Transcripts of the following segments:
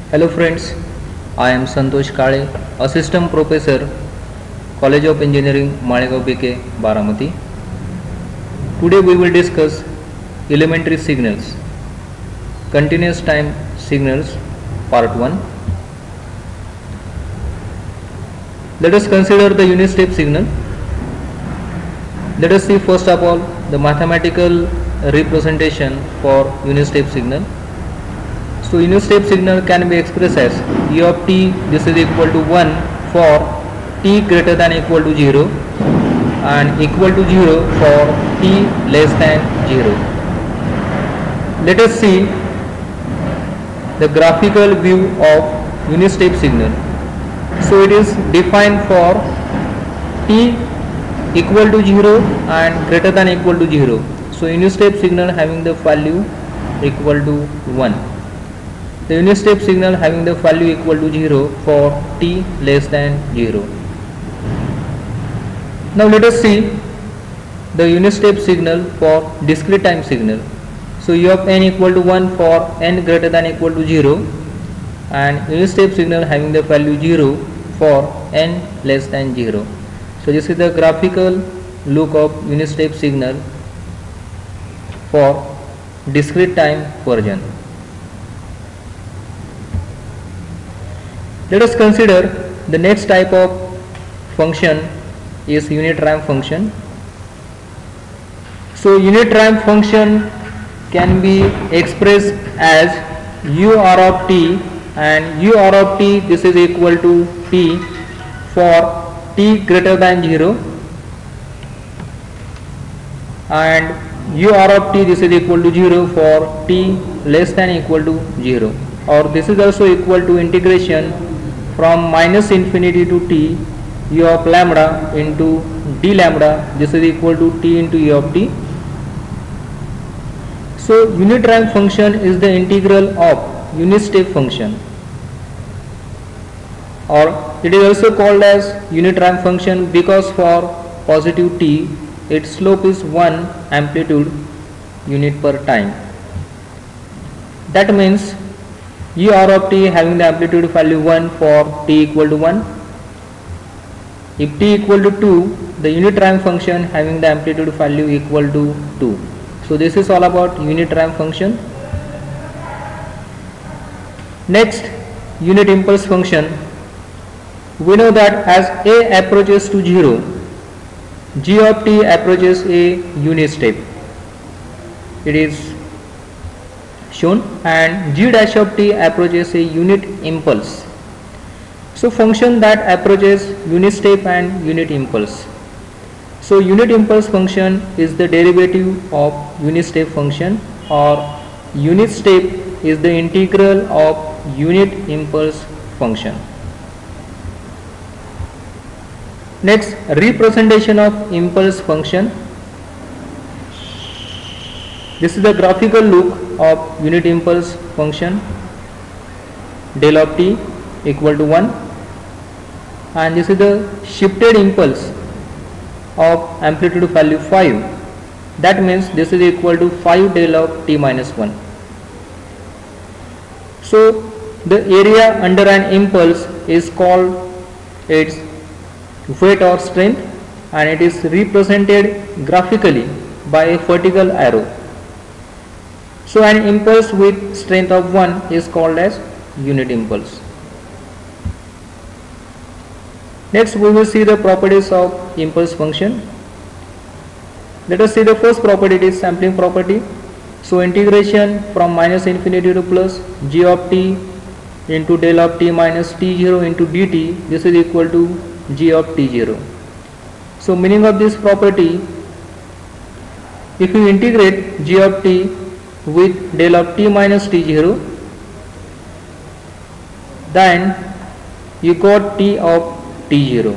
Hello friends, I am Santosh Kale, Assistant Professor, College of Engineering, Malegaon BK, Baramati. Today we will discuss elementary signals, continuous time signals, part 1. Let us consider the unit step signal. Let us see first of all the mathematical representation for unit step signal. So unit step signal can be expressed as u of t, this is equal to 1 for t greater than equal to 0 and equal to 0 for t less than 0. Let us see the graphical view of unit step signal. So it is defined for t equal to 0 and greater than equal to 0. So unit step signal having the value equal to 1. The unit step signal having the value equal to 0 for t less than 0. Now let us see the unit step signal for discrete time signal. So u of n equal to 1 for n greater than equal to 0 and unit step signal having the value 0 for n less than 0. So this is the graphical look of unit step signal for discrete time version. Let us consider the next type of function is unit ramp function. So unit ramp function can be expressed as ur of t, and ur of t this is equal to t for t greater than 0 and ur of t this is equal to 0 for t less than equal to 0, or this is also equal to integration from minus infinity to t u of lambda into d lambda, this is equal to t into u of t. So unit ramp function is the integral of unit step function, or it is also called as unit ramp function because for positive t its slope is 1 amplitude unit per time. That means u r of t having the amplitude value 1 for t equal to 1. If t equal to 2, the unit ramp function having the amplitude value equal to 2. So this is all about unit ramp function. Next, unit impulse function. We know that as a approaches to 0, g of t approaches a unit step. It is shown, and g dash of t approaches a unit impulse. So function that approaches unit step and unit impulse. So unit impulse function is the derivative of unit step function, or unit step is the integral of unit impulse function. Next, representation of impulse function. This is the graphical look of unit impulse function. Del of t equal to 1, and this is the shifted impulse of amplitude value 5. That means this is equal to 5 del of t minus 1. So the area under an impulse is called its weight or strength, and it is represented graphically by a vertical arrow. So an impulse with strength of 1 is called as unit impulse. Next we will see the properties of impulse function. Let us see the first property, it is sampling property. So integration from minus infinity to plus g of t into del of t minus t0 into dt, this is equal to g of t0. So meaning of this property, if you integrate g of t with del of t minus t0, then you got t of t0.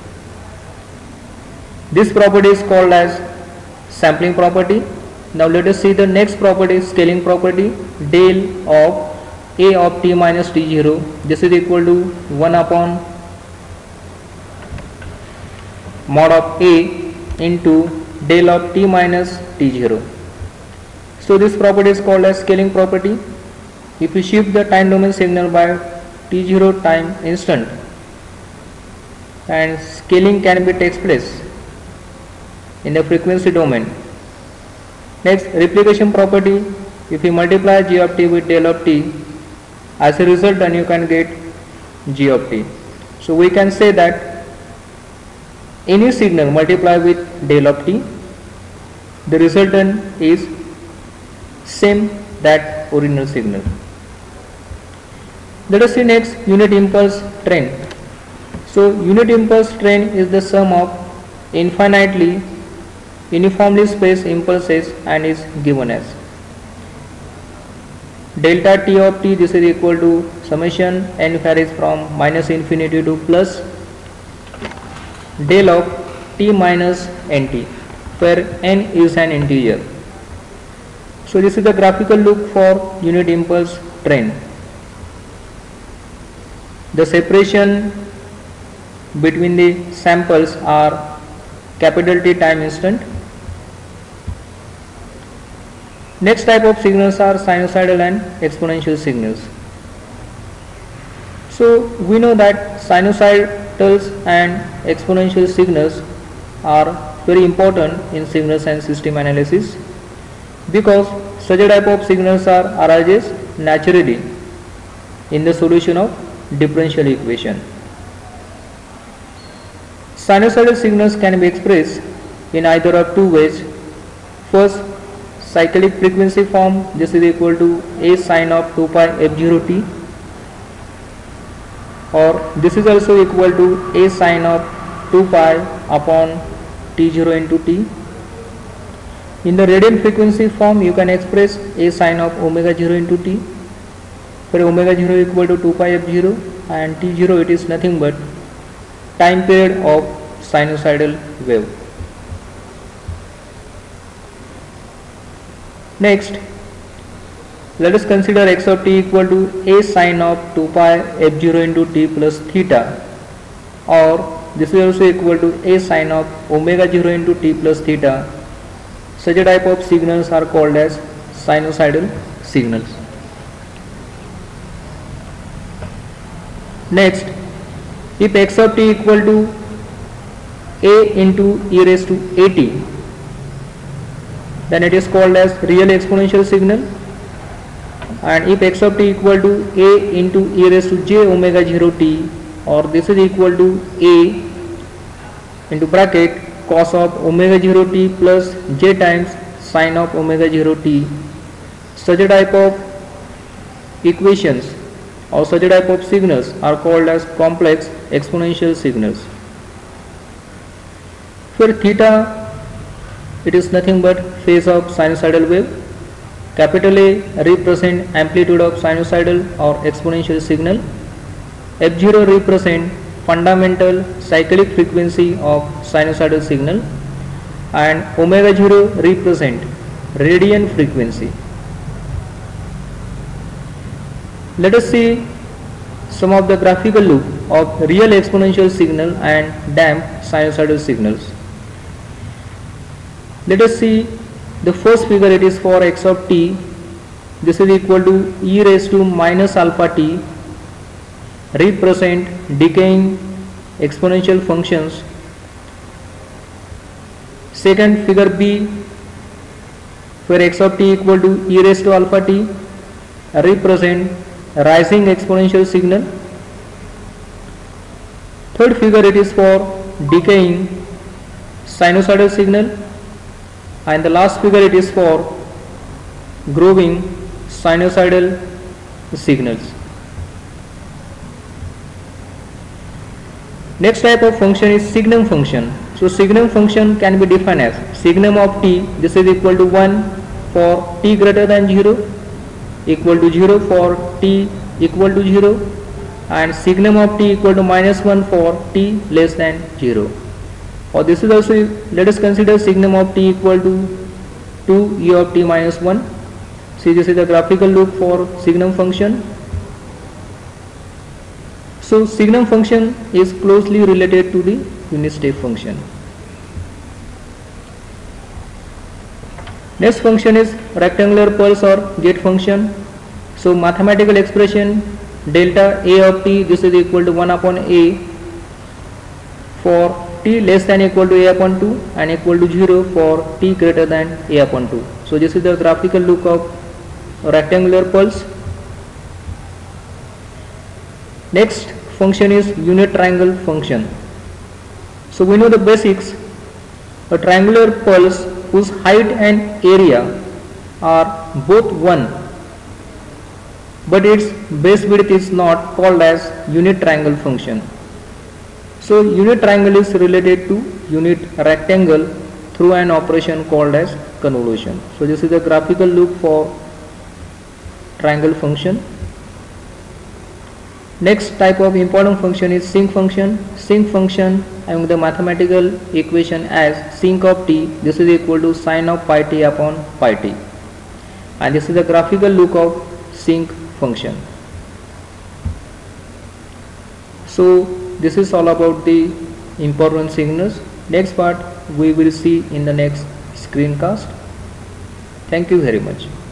This property is called as sampling property. Now let us see the next property, scaling property. Del of a of t minus t0, this is equal to 1 upon mod of a into del of t minus t0. So this property is called as scaling property. if we shift the time domain signal by t0 time instant, and scaling can be takes place in the frequency domain. Next, replication property, if you multiply g of t with del of t, as a result then you can get g of t. So we can say that any signal multiplied with del of t, the resultant is same that original signal. Let us see next unit impulse train. So unit impulse train is the sum of infinitely uniformly spaced impulses and is given as delta t of t. This is equal to summation n varies from minus infinity to plus del of t minus nt, where n is an integer. So this is the graphical look for unit impulse train. The separation between the samples are capital T time instant. Next type of signals are sinusoidal and exponential signals. So we know that sinusoidals and exponential signals are very important in signals and system analysis, because such a type of signals arises naturally in the solution of differential equation. Sinusoidal signals can be expressed in either of two ways. First, cyclic frequency form, this is equal to a sine of 2 pi f0 t, or this is also equal to a sine of 2 pi upon t0 into t. In the radial frequency form, you can express a sine of omega 0 into t, where omega 0 equal to 2 pi f0 and t0 it is nothing but time period of sinusoidal wave. Next, let us consider x of t equal to a sine of 2 pi f0 into t plus theta, or this is also equal to a sine of omega 0 into t plus theta. Such a type of signals are called as sinusoidal signals. Next, if x of t equal to a into e raised to at, then it is called as real exponential signal, and if x of t equal to a into e raised to j omega 0 t, or this is equal to a into bracket cos of omega 0 t plus j times sine of omega 0 t, such a type of equations or such a type of signals are called as complex exponential signals. For theta, it is nothing but phase of sinusoidal wave. Capital A represent amplitude of sinusoidal or exponential signal. F0 represent fundamental cyclic frequency of sinusoidal signal, and omega 0 represent radian frequency. Let us see some of the graphical look of real exponential signal and damped sinusoidal signals. Let us see the first figure, it is for x of t. This is equal to e raised to minus alpha t, represent decaying exponential functions. Second figure B, where x of t equal to e raised to alpha t, represent rising exponential signal. Third figure, it is for decaying sinusoidal signal, and the last figure, it is for growing sinusoidal signals. Next type of function is signum function. So signum function can be defined as signum of t, this is equal to 1 for t greater than 0, equal to 0 for t equal to 0, and signum of t equal to minus 1 for t less than 0. Or this is also, let us consider signum of t equal to 2 e of t minus 1. See, this is the graphical look for signum function. So signum function is closely related to the unit step function. Next function is rectangular pulse or gate function. So mathematical expression delta A of t, this is equal to 1 upon A for t less than equal to A upon 2 and equal to 0 for t greater than A upon 2. So this is the graphical look of rectangular pulse. Next function is unit triangle function. So we know the basics. A triangular pulse whose height and area are both 1, but its base width is not, called as unit triangle function. So unit triangle is related to unit rectangle through an operation called as convolution. So this is the graphical look for triangle function. Next type of important function is sinc function. Sinc function having the mathematical equation as sinc of t, this is equal to sine of pi t upon pi t, and this is the graphical look of sinc function. So this is all about the important signals. Next part we will see in the next screencast. Thank you very much.